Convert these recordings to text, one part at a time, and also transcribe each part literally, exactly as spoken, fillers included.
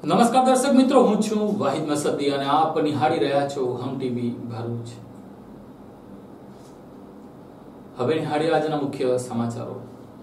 નમસ્કાર દર્શક મિત્રો, હું છું વાહિદ મસદી અને આપ નિહાળી રહ્યા છો હમ ટીવી ભરૂચ। હવે નિહાળીએ આજના મુખ્ય સમાચારો।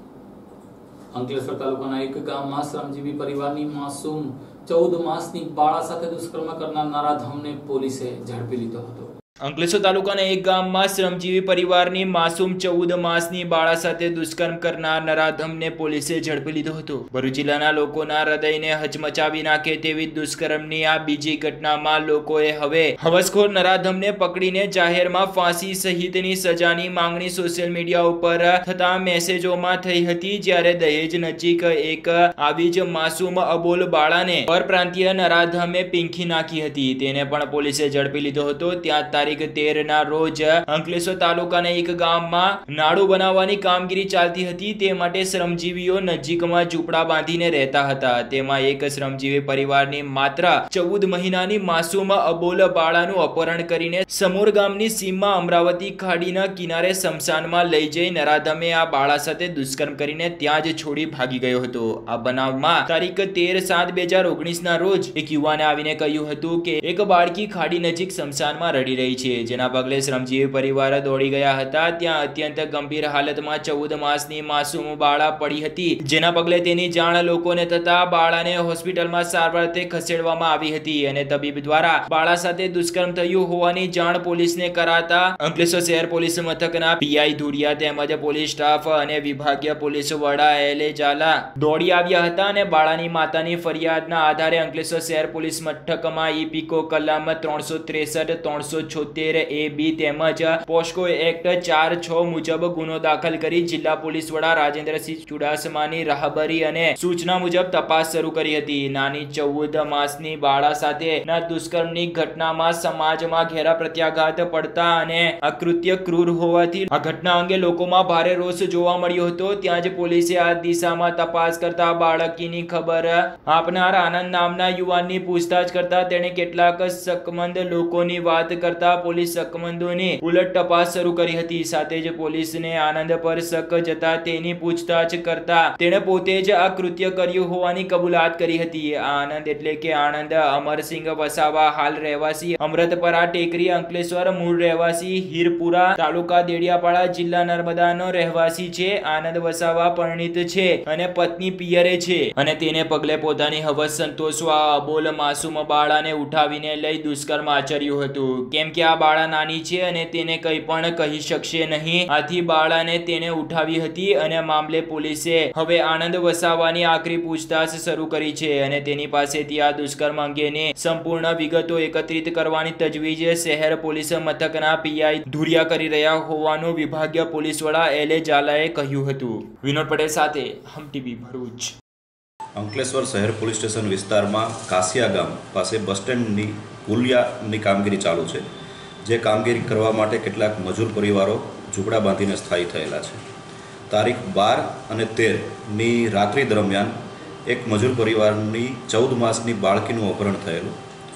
અંકલેશ્વર તાલુકાના એક ગામમાં શ્રમજીવી પરિવારની માસૂમ ચૌદ માસની બાળા સાથે દુષ્કર્મ કરનાર નરાધમને પોલીસે ઝડપી લીધો હતો। અંકલેશ્વર તાલુકાના એક ગામમાં શ્રમજીવી પરિવારની માસૂમ ચૌદ માસની બાળા સાથે દુષ્કર્મ કરનાર નરાધમને પોલીસે ઝડપી લીધો હતો। ભરૂચ જિલ્લાના લોકોના હૃદયને હચમચાવી નાખે તેવી દુષ્કર્મની આ બીજી ઘટનામાં લોકોએ હવે હવસખોર નરાધમને પકડીને જાહેરમાં ફાંસી સહિતની સજાની માંગણી સોશિયલ મીડિયા ઉપર થતા મેસેજોમાં થઈ હતી। જ્યારે દહેજ નજીક એક આવી જ માસૂમ અબોલ બાળાને પરપ્રાંતીય નરાધમે પીંખી નાખી હતી, તેને પણ પોલીસે ઝડપી લીધો હતો। ત્યાં તારીખ તેર ના રોજ અંકલેશ્વર તાલુકાના એક ગામમાં નાડું બનાવવાની કામગીરી ચાલતી હતી, તે માટે શ્રમજીવીઓ નજીકમાં ઝૂંપડા બાંધીને રહેતા હતા। તેમાં એક શ્રમજીવી પરિવારની માત્ર ચૌદ મહિનાની માસૂમ અબોલ બાળાનું અપહરણ કરીને સમોર ગામની સીમમાં અમરાવતી ખાડીના કિનારે સ્મશાનમાં લઈ જઈ નરાધમે આ બાળા સાથે દુષ્કર્મ કરીને ત્યાં જ છોડી ભાગી ગયો હતો। આ બનાવમાં તારીખ તેર સાત બે હજાર ઓગણીસ ના રોજ એક યુવાને આવીને કહ્યું હતું કે એક બાળકી ખાડી નજીક સ્મશાનમાં રડી રહી છે, જેના પગલે શ્રમજીવી પરિવાર દોડી ગયા હતા। ત્યાં અત્યંત ગંભીર હાલતમાં ચૌદ માસની માસૂમ બાળા પડી હતી, જેના પગલે તેની જાણ લોકોને થતા બાળાને હોસ્પિટલમાં સારવારથી ખસેડવામાં આવી હતી અને તબીબ દ્વારા બાળા સાથે દુષ્કર્મ થયું હોવાની જાણ પોલીસને કરાતા અંકલેશ્વર શહેર પોલીસ મથકના પીઆઈ ધુરિયા તેમજ પોલીસ સ્ટાફ અને વિભાગીય પોલીસ વડા એલે ઝાલા દોડી આવ્યા હતા અને બાળાની માતાની ફરિયાદના આધારે અંકલેશ્વર શહેર પોલીસ મથકમાં ઈ પીકો કલમ ત્રણસો ત્રેસઠ ત્રણસો છોતેર એ બી તેમજ પોસ્કો એક્ટ ચાર છ મુજબ ગુનો દાખલ કરી જિલ્લા પોલીસ વડા રાજેન્દ્રસિંહ ચુડાસમાની રાહબરી અને સૂચના મુજબ તપાસ શરૂ કરી હતી। નાની ચૌદ માસની બાળા સાથે ના દુષ્કર્મની ઘટનામાં સમાજમાં ઘેરા પ્રત્યાઘાત પડતા અને આ કૃત્ય ક્રૂર હોવાથી આ ઘટના અંગે લોકોમાં ભારે રોષ જોવા મળ્યો હતો। ત્યાં જ પોલીસે આ દિશામાં તપાસ કરતા બાળકીની ખબર આપનાર આનંદ નામના યુવાનની પૂછતાછ કરતા તેણે કેટલાક શકમંદ લોકોની વાત કરતા પોલીસ શકમંદોની ઉલટ તપાસ શરૂ કરી હતી। સાથે જ પોલીસને આનંદ પર શક જતા તેની પૂછતાછ કરતા તેણે પોતે જ આ કૃત્ય કર્યું હોવાની કબૂલાત કરી હતી। આનંદ એટલે કે આનંદ અમરસિંહ વસાવા, હાલ રહેવાસી અમૃતપરા ટેકરી, અંકલેશ્વર, મૂળ રહેવાસી હીરપુરા, તાલુકા દેડિયાપાડા, જિલ્લા નર્મદાનો રહેવાસી છે। આનંદ વસાવા પરણિત છે અને પત્ની પિયરે છે અને તેને પગલે પોતાની હવસ સંતોષવા અબોલ માસૂમ બાળાને ઉઠાવીને લઈ દુષ્કર્મ આચર્યું હતું। કેમ કે આ બાળા નાની છે અને તેને કંઈ પણ કહી શકશે નહીં, આથી બાળાને તેને ઉઠાવી હતી અને મામલે પોલીસે હવે આનંદ વસાવાની આખરી પૂછતાછ શરૂ કરી છે અને તેની પાસેથી આ દુષ્કર્મ અંગેની સંપૂર્ણ વિગતો એકત્રિત કરવાની તજવીજ શહેર પોલીસ મથકના પીઆઈ ધુરિયા કરી રહ્યા હોવાનું વિભાગીય પોલીસ વડા એલે ઝાલાએ કહ્યું હતું। વિનોદ પટેલ સાથે હમ ટીવી ભરૂચ। અંકલેશ્વર શહેર પોલીસ સ્ટેશન વિસ્તારમાં કાસિયા ગામ પાસે બસ સ્ટેન્ડની પુલિયાની કામગીરી ચાલુ છે, જે કામગીરી કરવા માટે કેટલાક મજૂર પરિવારો ઝૂંપડા બાંધીને સ્થાયી થયેલા છે। તારીખ બાર અને તેરની રાત્રિ દરમિયાન એક મજૂર પરિવારની ચૌદ માસની બાળકીનું અપહરણ થયેલું।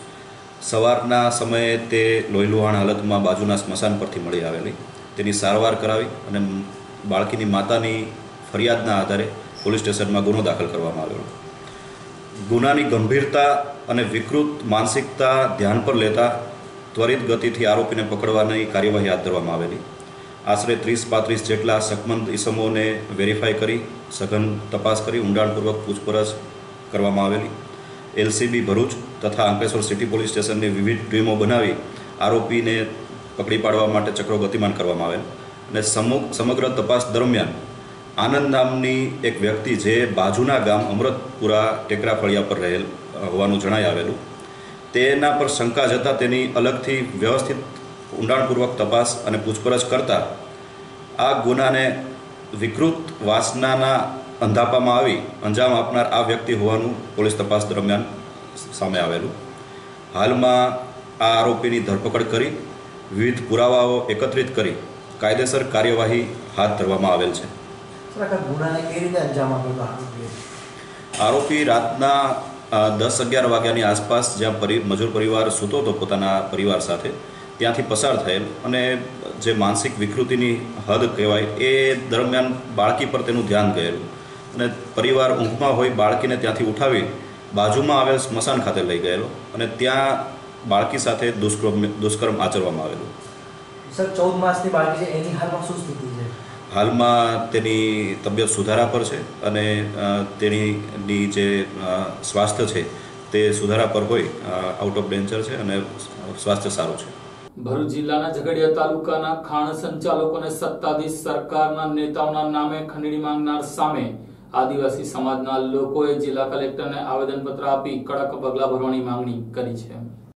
સવારના સમયે તે લોહીલુહાણ હાલતમાં બાજુના સ્મશાન પરથી મળી આવેલી, તેની સારવાર કરાવી અને બાળકીની માતાની ફરિયાદના આધારે પોલીસ સ્ટેશનમાં ગુનો દાખલ કરવામાં આવેલો। ગુનાની ગંભીરતા અને વિકૃત માનસિકતા ધ્યાન પર લેતા ત્વરિત ગતિથી આરોપીને પકડવાની કાર્યવાહી હાથ ધરવામાં આવેલી। આશરે ત્રીસ પાંત્રીસ જેટલા શકમંદ ઇસમોને વેરીફાઈ કરી સઘન તપાસ કરી ઊંડાણપૂર્વક પૂછપરછ કરવામાં આવેલી। એલસીબી ભરૂચ તથા અંકલેશ્વર સિટી પોલીસ સ્ટેશનની વિવિધ ટીમો બનાવી આરોપીને પકડી પાડવા માટે ચક્રો ગતિમાન કરવામાં આવેલ અને સમગ્ર તપાસ દરમિયાન આનંદ નામની એક વ્યક્તિ જે બાજુના ગામ અમૃતપુરા ટેકરા ફળિયા પર રહેલ હોવાનું જણાઈ આવેલું, તેના પર શંકા જતાં તેની અલગથી વ્યવસ્થિત ઊંડાણપૂર્વક તપાસ અને પૂછપરછ કરતાં આ ગુનાને વિકૃત વાસનાના અંધાપામાં આવી અંજામ આપનાર આ વ્યક્તિ હોવાનું પોલીસ તપાસ દરમિયાન સામે આવેલું। હાલમાં આ આરોપીની ધરપકડ કરી વિવિધ પુરાવાઓ એકત્રિત કરી કાયદેસર કાર્યવાહી હાથ ધરવામાં આવેલ છે। આરોપી રાતના દસ અગિયાર વાગ્યાની આસપાસ જ્યાં પરી મજૂર પરિવાર સૂતો હતો પોતાના પરિવાર સાથે, ત્યાંથી પસાર થયેલ અને જે માનસિક વિકૃતિની હદ કહેવાય એ દરમિયાન બાળકી પર તેનું ધ્યાન ગયેલું અને પરિવાર ઊંઘમાં હોય બાળકીને ત્યાંથી ઉઠાવી બાજુમાં આવેલ સ્મશાન ખાતે લઈ ગયેલો અને ત્યાં બાળકી સાથે દુષ્કર્મ દુષ્કર્મ આચરવામાં આવેલું. સર, ચૌદ માસની બાળકી છે, એની હાલમાં શું સ્થિતિ છે? હાલમાં તેની તબિયત સુધારા પર છે અને તેણીની જે સ્વાસ્થ્ય છે તે સુધારા પર હોય, આઉટ ઓફ ડેન્જર છે અને સ્વાસ્થ્ય સારું છે. ભરૂચ જિલ્લાના ઝઘડિયા તાલુકાના ખાણ સંચાલકોને સત્તાધીશ સરકારના નેતાઓના નામે ખંડણી માંગનાર સામે આદિવાસી સમાજના લોકોએ જિલ્લા કલેક્ટરને આવેદનપત્ર આપી કડક પગલાં ભરવાની માંગણી કરી છે.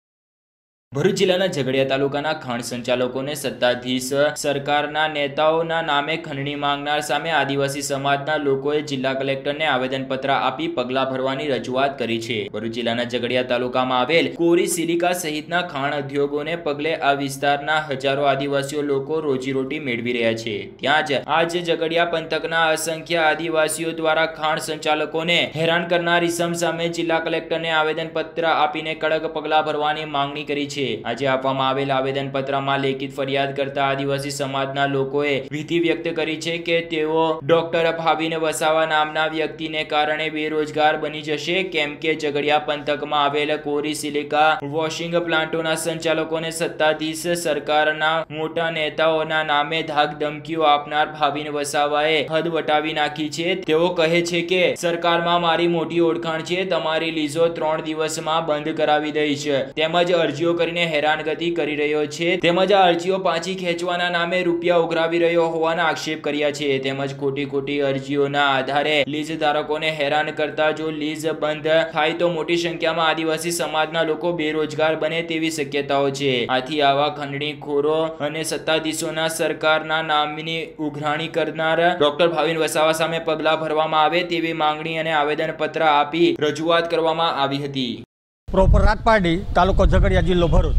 ભરૂચ જિલ્લાના ઝઘડિયા તાલુકાના ખાણ સંચાલકોને સત્તાધીશ સરકારના નેતાઓના નામે ખંડણી માંગનાર સામે આદિવાસી સમાજના લોકોએ જિલ્લા કલેક્ટરને આવેદનપત્ર આપી પગલાં ભરવાની રજૂઆત કરી છે. ભરૂચ જિલ્લાના ઝઘડિયા તાલુકામાં આવેલ કોરી સિલિકા સહિતના ખાણ ઉદ્યોગોને પગલે આ વિસ્તારના હજારો આદિવાસીઓ લોકો રોજીરોટી મેળવી રહ્યા છે. ત્યાં જ આજ ઝઘડિયા પંથકના અસંખ્ય આદિવાસીઓ દ્વારા ખાણ સંચાલકોને હેરાન કરનાર ઇસમ સામે જિલ્લા કલેક્ટરને આવેદનપત્ર આપીને કડક પગલાં ભરવાની માંગણી કરી છે. આજે આપવામાં આવેલ આવેદન પત્રમાં લેખિત ફરિયાદ કરતા આદિવાસી સમાજના લોકોએ ભીતિ વ્યક્ત કરી છે કે તેઓ ડોક્ટર ભાવિન વસાવા નામના વ્યક્તિને કારણે બેરોજગાર બની જશે, કેમ કે ઝઘડિયા પંથકમાં આવેલ કોરી સિલિકા વોશિંગ પ્લાન્ટોના સંચાલકોને સત્તાધીશ સરકારના મોટા નેતાઓના નામે ધાક ધમકીઓ આપનાર ભાવિન વસાવાએ હદ વટાવી નાખી છે. તેઓ કહે છે કે સરકારમાં મારી મોટી ઓળખાણ છે, તમારી લીઝો ત્રણ દિવસમાં બંધ કરાવી દઈશ, તેમજ અરજીઓ કરીને હેરાનગતિ કરી રહ્યો છે, તેમજ આ અરજીઓ પાછી ખેંચવાના નામે રૂપિયા ઉઘરાવી રહ્યો હોવાના આક્ષેપ કર્યા છે. તેમજ ખોટી ખોટી અરજીઓના આધારે લીઝ ધારકોને હેરાન કરતા જો લીઝ બંધ થાય તો મોટી સંખ્યામાં આદિવાસી સમાજના લોકો બેરોજગાર બને તેવી શક્યતાઓ છે. આથી આવા ખંડણીખોરો અને સત્તાધીશોના સરકારના નામની ઉઘરાણી કરનાર ડોક્ટર ભાવિન વસાવા સામે પગલાં ભરવામાં આવે તેવી માંગણી અને આવેદનપત્ર આપી રજૂઆત કરવામાં આવી હતી. પ્રોપર રાજપારડી, તાલુકો ઝઘડિયા, જિલ્લો ભરૂચ.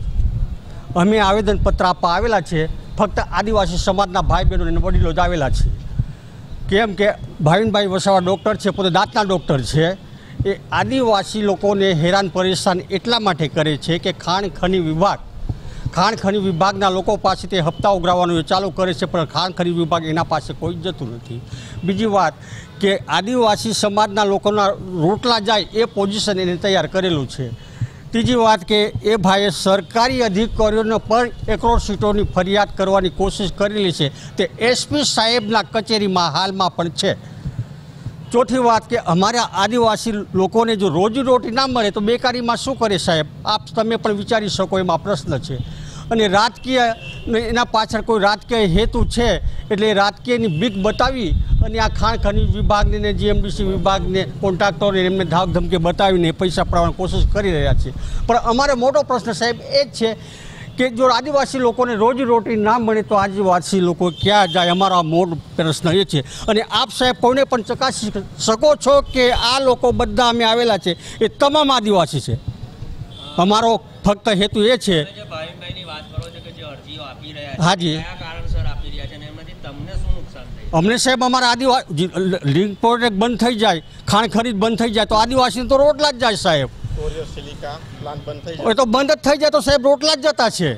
અમે આવેદનપત્ર આપવા આવેલા છે. ફક્ત આદિવાસી સમાજના ભાઈ બહેનો અને વડીલો જ આવેલા છે. કેમ કે ભાવિનભાઈ વસાવા ડૉક્ટર છે, પોતે દાંતના ડૉક્ટર છે. એ આદિવાસી લોકોને હેરાન પરેશાન એટલા માટે કરે છે કે ખાણ ખની વિભાગ ખાણ ખની વિભાગના લોકો પાસે તે હપ્તા ઉઘરાવવાનું એ ચાલુ કરે છે, પણ ખાણ ખની વિભાગ એના પાસે કોઈ જતું નથી. બીજી વાત કે આદિવાસી સમાજના લોકોના રોટલા જાય એ પોઝિશન એને તૈયાર કરેલું છે. ત્રીજી વાત કે એ ભાઈએ સરકારી અધિકારીઓને પણ એકરોડ સીટોની ફરિયાદ કરવાની કોશિશ કરેલી છે, તે એસપી સાહેબના કચેરીમાં હાલમાં પણ છે. ચોથી વાત કે અમારા આદિવાસી લોકોને જો રોજીરોટી ના મળે તો બેકારીમાં શું કરે સાહેબ? આપ તમે પણ વિચારી શકો એમાં પ્રશ્ન છે. અને રાજકીય એના પાછળ કોઈ રાજકીય હેતુ છે એટલે રાજકીયની બીક બતાવી અને આ ખાણ ખનીજ વિભાગને ને જીએમડીસી વિભાગને કોન્ટ્રાક્ટરોને એમને ધાક ધમકી બતાવીને પૈસા પડાવવાની કોશિશ કરી રહ્યા છે. પણ અમારો મોટો પ્રશ્ન સાહેબ એ જ છે કે જો આદિવાસી લોકોને રોજીરોટી ના મળે તો આદિવાસી લોકો ક્યાં જાય? અમારો મોટો પ્રશ્ન એ છે. અને આપ સાહેબ કોઈને પણ ચકાસી શકો છો કે આ લોકો બધા અમે આવેલા છે એ તમામ આદિવાસી છે. અમારો ફક્ત હેતુ એ છે. હાજી, અમને સાહેબ અમારા આદિવાસી લિંક પ્રોજેક્ટ બંધ થઈ જાય, ખાણ ખરીદ બંધ થઈ જાય તો આદિવાસીને તો રોટલા જ જાય સાહેબ. તો બંધ જ થઈ જાય તો સાહેબ રોટલા જ જતા છે.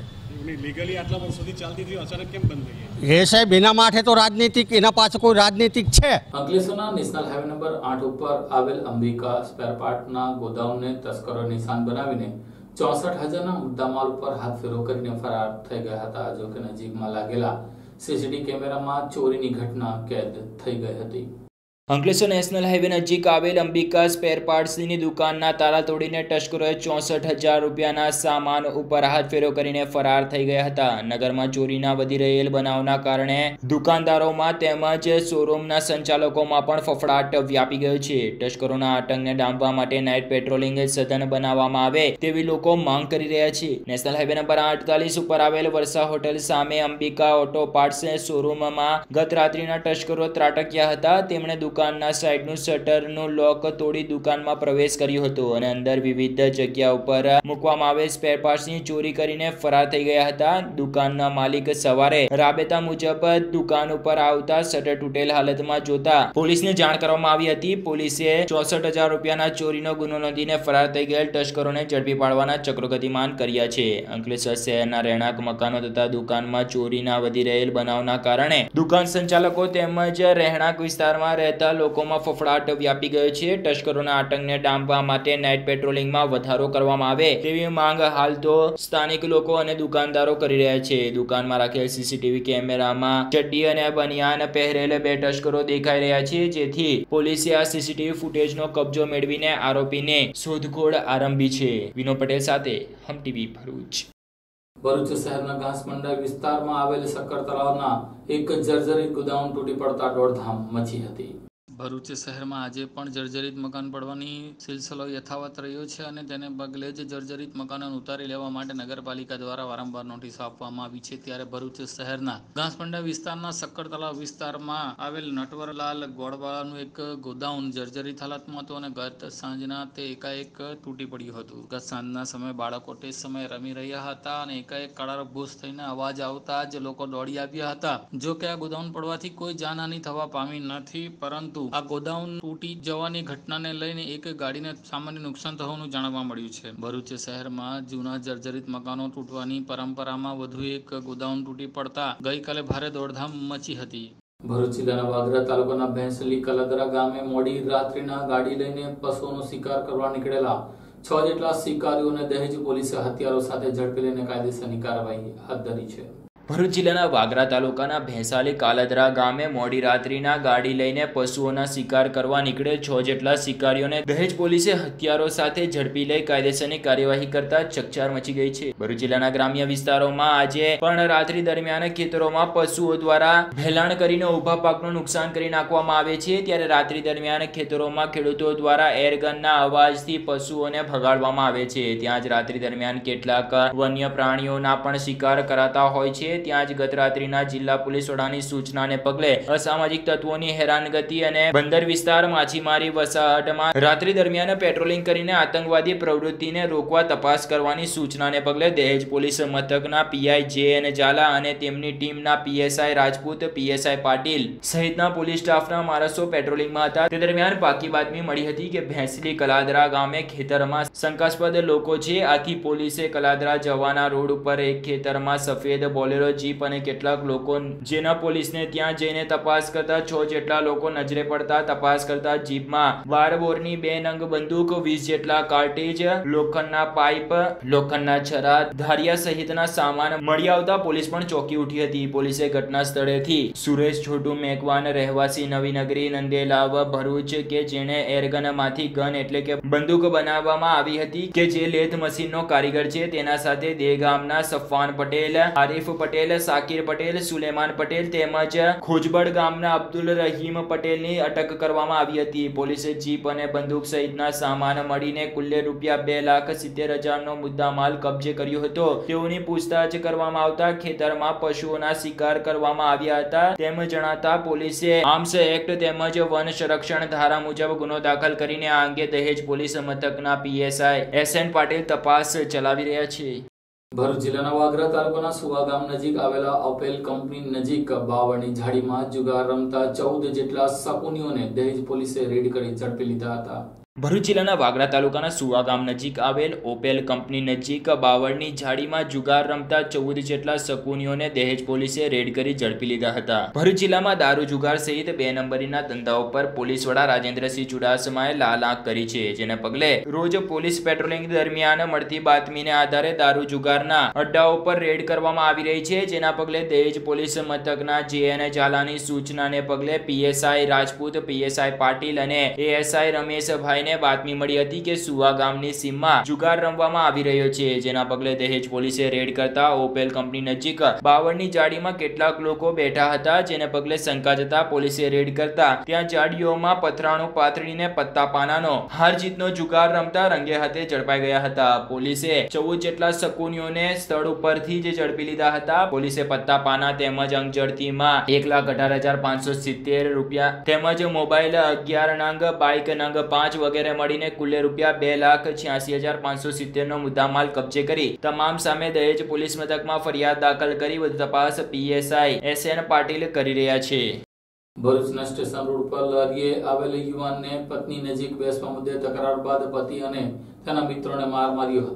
એ સાહેબ એના માટે તો રાજનીતિક, એના પાછળ કોઈ રાજનીતિક છે. અંકલેશ્વરના નેશનલ હાઈવે નંબર આઠ ઉપર આવેલ અંબિકા સ્પેર પાર્ટના ગોદામને તસ્કરો નિશાન બનાવીને ચોસઠ હજારના મુદ્દામાલ ઉપર હાથ ફેરો કરીને ફરાર થઈ ગયા હતા. જો કે નજીકમાં લાગેલા સીસીટીવી કેમેરામાં ચોરીની ઘટના કેદ થઈ ગઈ હતી. અંકલેશ્વર નેશનલ હાઈવે નજીક આવેલ અંબિકા સ્પેર પાર્ટ્સની દુકાનના તાળા તોડીને તસ્કરોએ ચોસઠ હજાર રૂપિયાના સામાન ઉપર હાથ ફેરો કરીને ફરાર થઈ ગયા હતા. નગરમાં ચોરીના વધી રહેલ બનાવના કારણે દુકાનદારોમાં તેમજ શોરૂમના સંચાલકોમાં પણ ફફડાટ વ્યાપી ગયો છે. તસ્કરોના આતંકને ડામવા માટે નાઇટ પેટ્રોલિંગ સઘન બનાવવામાં આવે તેવી લોકો માંગ કરી રહ્યા છે. નેશનલ હાઈવે નંબર અડતાલીસ ઉપર આવેલ વર્ષા હોટેલ સામે અંબિકા ઓટો પાર્ટ્સ શોરૂમમાં ગત રાત્રિના તસ્કરો ત્રાટક્યા હતા. તેમણે દુકાન દુકાનના સાઈડનું શટરનું લોક તોડી દુકાનમાં પ્રવેશ કર્યો હતો અને અંદર વિવિધ જગ્યા ઉપર મૂકવામાં આવેલ સ્પેર પાર્ટ્સની ચોરી કરીને ફરાર થઈ ગયા હતા. દુકાનના માલિક સવારે રાબેતા મુજબ દુકાન ઉપર આવતા શટર તૂટેલ હાલતમાં જોતા પોલીસને જાણ કરવામાં આવી હતી. પોલીસે ચોસઠ હજાર રૂપિયાના ચોરીનો ગુનો નોંધીને ફરાર થઈ ગયેલ તસ્કરોને ઝડપી પાડવાના ચક્રો ગતિમાન કર્યા છે. અંકલેશ્વર શહેરના રહેણાંક મકાનો તથા દુકાનમાં ચોરીના વધી રહેલ બનાવના કારણે દુકાન સંચાલકો તેમજ રહેણાંક વિસ્તારમાં રહેતા થતા લોકોમાં ફફડાટ વ્યાપી ગયો છે। તસ્કરોના આતંકને ડામવા માટે નાઇટ પેટ્રોલિંગમાં વધારો કરવામાં આવે તેવી માંગ હાલ તો સ્થાનિક લોકો અને દુકાનદારો કરી રહ્યા છે। દુકાનમાં રાખેલ સીસીટીવી કેમેરામાં ચડ્ડી અને બનિયાન પહેરેલ બે તસ્કરો દેખાઈ રહ્યા છે, જેથી પોલીસે આ સીસીટીવી ફૂટેજનો કબજો મેળવીને આરોપીને શોધખોળ આરંભી છે। વિનો પટેલ સાથે હમ ટીવી ભરૂચ। ભરૂચ શહેરના ઘાસમંડા વિસ્તારમાં આવેલ શક્કર તળાવના એક જર્જરિત ગોદામ તૂટી પડતા દોડધામ મચી હતી। ભરૂચ શહેરમાં આજે પણ જર્જરિત મકાન પડવાની સિલસિલો યથાવત રહ્યો છે અને તેને પગલે જ જર્જરિત મકાનોને ઉતારી લેવા માટે નગરપાલિકા દ્વારા વારંવાર નોટિસો આપવામાં આવી છે। ત્યારે ભરૂચ શહેરના ઘાસમંડા વિસ્તારના શક્કર તળાવ વિસ્તારમાં આવેલ નટવરલાલ ગોળવાળાનું એક ગોદાઉન જર્જરિત હાલતમાં હતું અને ગત સાંજના તે એકાએક તૂટી પડ્યું હતું। ગત સાંજના સમયે બાળકો તે સમયે રમી રહ્યા હતા અને એકાએક કળારભૂસ થઈને અવાજ આવતા જ લોકો દોડી આવ્યા હતા। જો કે આ ગોદાઉન પડવાથી કોઈ જાનહાની થવા પામી નથી, પરંતુ આ ગોદાઉન તૂટી જવાની ઘટનાને લઈને એક ગાડીને સામાન્ય નુકસાન થવાનું જાણવા મળ્યું છે। ભરૂચ શહેરમાં જૂના જર્જરિત મકાનો તૂટવાની પરંપરામાં વધુ એક ગોદાઉન તૂટી પડતા ગઈકાલે ભારે દોડધામ મચી હતી। ભરૂચ જિલ્લાના વાગરા તાલુકાના ભેંસલી કલદરા ગામે મોડી રાત્રિના ગાડી લઈને પશુઓનો શિકાર કરવા નીકળેલા છ જેટલા શિકારીઓને દહેજ પોલીસે હથિયારો સાથે ઝડપી લઈને કાયદેસરની કાર્યવાહી હાથ ધરી છે। ભરૂચ જિલ્લાના વાગરા તાલુકાના ભેંસાલી કાલદરા ગામે મોડી રાત્રિના ગાડી લઈને પશુઓના શિકાર કરવા નીકળે છ જેટલા શિકારીઓને દહેજ પોલીસે હથિયારો સાથે ઝડપી લઈ કાયદેસરની કાર્યવાહી કરતા ચકચાર મચી ગઈ છે। ભરૂચ જિલ્લાના ગ્રામ્ય વિસ્તારોમાં આજે પણ રાત્રિ દરમિયાન ખેતરોમાં પશુઓ દ્વારા ભેલાણ કરીને ઉભા પાકનું નુકસાન કરી નાખવામાં આવે છે। ત્યારે રાત્રિ દરમિયાન ખેતરોમાં ખેડૂતો દ્વારા એરગનના અવાજથી પશુઓને ભગાડવામાં આવે છે। ત્યાં જ રાત્રિ દરમિયાન કેટલાક વન્ય પ્રાણીઓના પણ શિકાર કરાતા હોય છે। ત્યાં જ ગત રાત્રિના જિલ્લા પોલીસ વડાની સૂચનાને પગલે અસામાજિક તત્વોની હેરાનગતિ અને બંદર વિસ્તાર માછીમારી વસાહતમાં રાત્રિ દરમિયાન પેટ્રોલિંગ કરીને આતંકવાદી પ્રવૃત્તિને રોકવા તપાસ કરવાની સૂચનાને પગલે દહેજ પોલીસ મથકના પીઆઈ જે એન ઝાલા અને તેમની ટીમના પીએસઆઈ રાજપૂત, પીએસઆઈ પાટીલ સહિતના પોલીસ સ્ટાફના માણસો પેટ્રોલિંગમાં હતા। તે દરમિયાન પાકી બાતમી મળી હતી કે ભેંસલી કલાદરા ગામે ખેતરમાં શંકાસ્પદ લોકો છે। આથી પોલીસે કલાદરા જવાના રોડ ઉપર એક ખેતરમાં સફેદ બોલેરો જીપ અને કેટલાક લોકો જેના પોલીસને ત્યાં જઈને તપાસ કરતા છ જેટલા લોકો નજરે પડતા તપાસ કરતા જીપમાં બાર બોરની બે નંગ બંદૂક, વીસ જેટલા કાર્ટેજ, લોખંડના પાઇપ, લોખંડના છરા, ધારિયા સહિતના સામાન મળી આવતા પોલીસ પણ ચોંકી ઉઠી હતી। પોલીસે ઘટના સ્થળેથી સુરેશ છોટુ મેકવાન રહેવાસી નવીનગરી નંદેલાવ ભરૂચ કે જેણે એરગનમાંથી ગન એટલે કે બંદૂક બનાવવામાં આવી હતી કે જે લેથ મશીનનો કારીગર છે તેના સાથે દેગામના સફવાન પટેલ, આરીફ પટેલ, સાકિર પટેલ, સુલેમાન પટેલ તેમજ ખોજબડ ગામના અબ્દુલ રહીમ પટેલની અટક કરવામાં આવી હતી। પોલીસે જીપ અને બંદૂક સહિતના સામાન મળીને કુલ્લે રૂપિયા બે લાખ સિત્તેર હજારનો મુદ્દામાલ કબજે કર્યો હતો। તેઓની પૂછતાછ કરવામાં આવતા ખેતરમાં પશુઓના શિકાર કરવામાં આવ્યા હતા તેમ જણાતા પોલીસે આર્મ્સ એક્ટ તેમજ વન સંરક્ષણ ધારા મુજબ ગુનો દાખલ કરીને આ અંગે દહેજ પોલીસ મથકના પીએસઆઈ એસ એન પાટીલ તપાસ ચલાવી રહ્યા છે। ભરૂચ જિલ્લાના વાગરા તાલુકાના સુવા ગામ નજીક આવેલા ઓપેલ કંપની નજીક બાવળની ઝાડીમાં જુગાર રમતા ચૌદ જેટલા શકુનીઓને દહેજ પોલીસે રેડ કરી ઝડપી લીધા હતા। ભરૂચ જિલ્લાના વાગરા તાલુકાના સુવા ગામ નજીક આવેલ ઓપેલ કંપની નજીક બાવળની ઝાડીમાં જુગાર રમતા ચૌદ જેટલા શકુનીઓને દહેજ પોલીસે રેડ કરી ઝડપી લીધા હતા। ભરૂચ જિલ્લામાં દારૂ જુગાર સહિત બે નંબરીના ધંધાઓ પર પોલીસ વડા રાજેન્દ્રસિંહ ચુડાસમાએ લાલ આંખ કરી છે, જેને પગલે રોજ પોલીસ પેટ્રોલિંગ દરમિયાન મળતી બાતમીને આધારે દારૂ જુગારના અડ્ડાઓ પર રેડ કરવામાં આવી રહી છે, જેના પગલે દહેજ પોલીસ મથકના જે એન ઝાલાની સૂચનાને પગલે પીએસઆઈ રાજપૂત, પીએસઆઈ પાટીલ અને એએસઆઈ રમેશભાઈને બાતમી મળી હતી કે સુવા ગામની સીમમાં જુગાર રમવામાં આવી રહ્યો છે, જેના પગલે દહેજ પોલીસે રેડ કરતા ઓપેલ કંપની નજીક બાવળની ઝાડીમાં કેટલાક લોકો બેઠા હતા, જેને પગલે શંકા જતા પોલીસે રેડ કરતા ત્યાં ઝાડીઓમાં પથરાણું પાથરીને પત્તા પાનાનો હાર જીતનો જુગાર રમતા રંગે હાથે ઝડપાઈ ગયા હતા। પોલીસે ચૌદ જેટલા શકુનીઓને સ્થળ ઉપરથી જ ઝડપી લીધા હતા। પોલીસે પત્તા પાના તેમજ અંગઝડતીમાં એક લાખ અઢાર હજાર પાંચસો સિત્તેર રૂપિયા તેમજ મોબાઈલ અગિયાર નંગ, બાઇક નંગ પાંચ વગેરે મળીને કુલ્લે રૂપિયા બે લાખ છ્યાસી હજાર પાંચસો સિત્તેર નો મુદ્દામાલ કબજે કરી તમામ સામે દહેજ પોલીસ મથકમાં ફરિયાદ દાખલ કરી વધુ તપાસ પીએસઆઈ એસ એન પાટીલ કરી રહ્યા છે। ભરૂચના સ્ટેશન રોડ પર લારીએ આવેલ યુવાનને પત્ની નજીક બેસવા મુદ્દે તકરાર બાદ પતિ અને તેના મિત્રોને માર માર્યો હતો।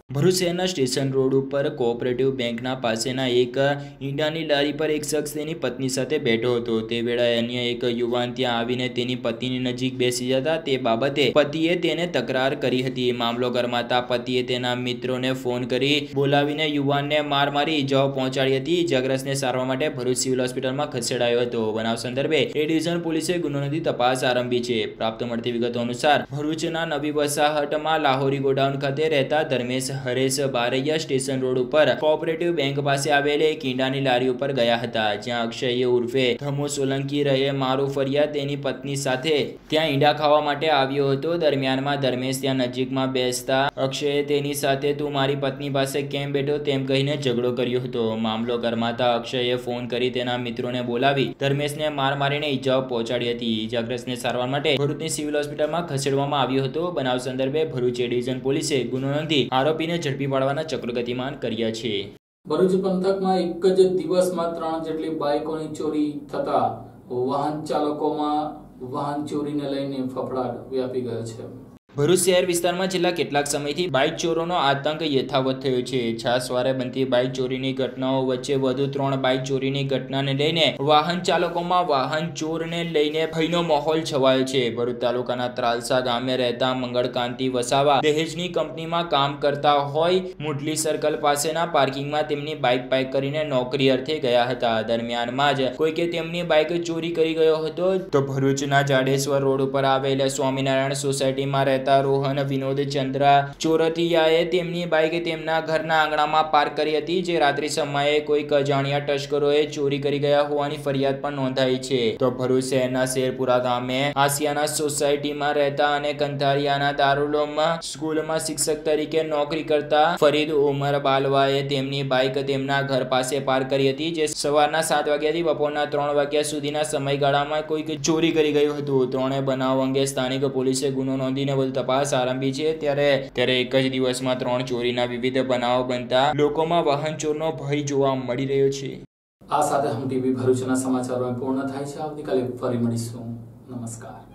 ભરૂચ શહેરના સ્ટેશન રોડ ઉપર કોઓપરેટિવ બેંકના પાસેના એક ઈંડાની લારી પર એક શખ્સ તેની પત્ની સાથે બેઠો હતો. તે વેળાએ અન્ય એક યુવાન ત્યાં આવીને તેની પત્નીની નજીક બેસી જતા તે બાબતે પતિએ તેને તકરાર કરી હતી. મામલો ગરમાતા પતિએ તેના મિત્રોને ફોન કરી બોલાવીને યુવાનને માર મારી ઇજાઓ પહોંચાડી હતી. ઇજાગ્રસ્તને સારવાર માટે ભરૂચ સિવિલ હોસ્પિટલમાં ખસેડાયો હતો. બનાવ સંદર્ભે એ ડિવિઝન પોલીસે ગુનો નોંધી તપાસ આરંભી છે. પ્રાપ્ત મળતી વિગતો અનુસાર ભરૂચના નવી વસાહતમાં લાહોરી ગોડાઉન ખાતે રહેતા ધર્મેશ હરેશ બારૈયા સ્ટેશન રોડ ઉપર કોઓપરેટિવ બેંક પાસે આવેલી એક ઈંડાની લારી ઉપર ગયા હતા, જ્યાં અક્ષય ઉર્ફે ધમુ સોલંકી રહે મારું ફરિયાદ તેની પત્ની સાથે ત્યાં ઈંડા ખાવા માટે આવ્યો હતો. દરમિયાનમાં ધર્મેશ ત્યાં નજીકમાં બેસતા અક્ષયે તેની સાથે તું મારી પત્ની પાસે કેમ બેઠો તેમ કહીને ઝઘડો કર્યો હતો. મામલો ગરમાતા અક્ષયે ફોન કરી તેના મિત્રોને બોલાવી ધર્મેશને માર મારીને ઈજાઓ પહોંચાડી હતી. ઈજાગ્રસ્તને સારવાર માટે ભરૂચની સિવિલ હોસ્પિટલમાં ખસેડવામાં આવ્યો હતો. બનાવ સંદર્ભે ભરૂચ એ ડિવિઝન પોલીસે ગુનો નોંધી આરોપીને ઝડપી પાડવાના ચક્ર ગતિમાન કર્યા છે. ભરૂચ પંથકમાં એક જ દિવસમાં ત્રણ જેટલી બાઇકોની ચોરી થતા વાહન ચાલકોમાં વાહન ચોરીને લઈને ફફડાટ વ્યાપી ગયો છે. ભરૂચ શહેર વિસ્તારમાં છેલ્લા કેટલાક સમયથી બાઇક ચોરોનો આતંક યથાવત થયો છે. છાસવારે બનતી બાઇક ચોરીની ઘટનાઓ વચ્ચે વધુ ત્રણ બાઇક ચોરીની ઘટનાને લઈને વાહન ચાલકોમાં વાહન ચોરને લઈને ભયનો માહોલ છવાયો છે. ભરૂચ તાલુકાના ત્રાલસા ગામે રહેતા મંગળકાંતિ વસાવા દહેજની કંપનીમાં કામ કરતા હોય મુઢલી સર્કલ પાસેના પાર્કિંગમાં તેમની બાઇક પાર્ક કરીને નોકરી અર્થે ગયા હતા. દરમિયાનમાં જ કોઈકે તેમની બાઇક ચોરી કરી ગયો હતો. તો ભરૂચના જાડેશ્વર રોડ ઉપર આવેલા સ્વામિનારાયણ સોસાયટીમાં રહેતા રોહન વિનોદ ચંદ્રા ચોરતિયાએ તેમની બાઇક તેમના ઘરના આંગણામાં પાર્ક કરી હતી, જે રાત્રિ સમયે કોઈક અજાણ્યા તસ્કરોએ ચોરી કરી ગયા હોવાની ફરિયાદ પણ નોંધાઈ છે. તો ભરૂચ શહેરના શેરપુરા ગામે આસિયાના સોસાયટીમાં રહેતા અને કંથારિયાના દારૂલોમ સ્કૂલમાં શિક્ષક તરીકે નોકરી કરતા ફરીદ ઉમર બાલવાએ તેમની બાઇક તેમના ઘર પાસે પાર્ક કરી હતી, જે સવારના સાત વાગ્યાથી બપોરના ત્રણ વાગ્યા સુધીના સમયગાળામાં કોઈક ચોરી કરી ગયું હતું. ત્રણે બનાવ અંગે સ્થાનિક પોલીસે ગુનો નોંધીને વધુ તપાસ આરંભી છે. ત્યારે ત્યારે એક જ દિવસમાં ત્રણ ચોરીના વિવિધ બનાવો બનતા લોકોમાં વાહન ચોરનો ભય જોવા મળી રહ્યો છે. આ સાથે હમ ટીવી ભરૂચના સમાચારો પૂર્ણ થાય છે. આવતીકાલે ફરી મળીશું. નમસ્કાર.